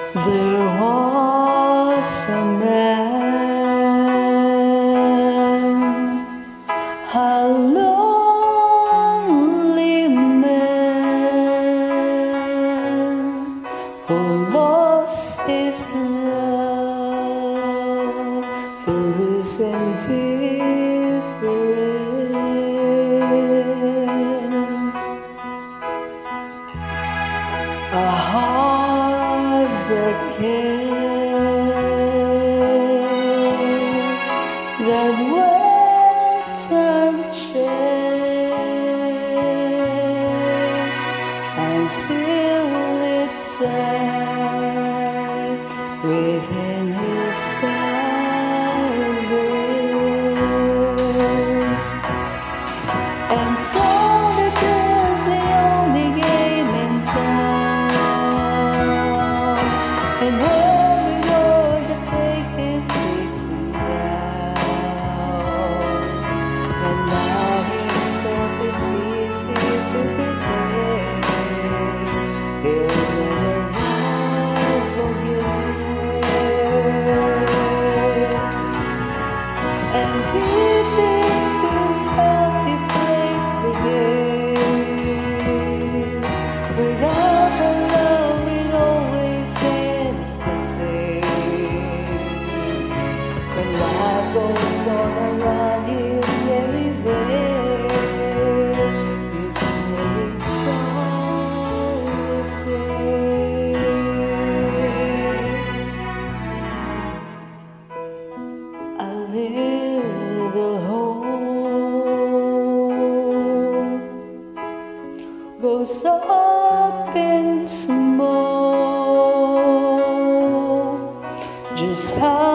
There was a man, a lonely man, who lost his love through his indifference. A heart that cared, that wept and shared until it died within his silence. And solitaire's the only game in town, and every road that takes him down. And now himself is easy to pretend he'll never forget. And give it to himself, he plays the game. Without her love, it always ends the same. When life goes on around him everywhere, he's playing solitaire. A little hope goes up in smoke. Just how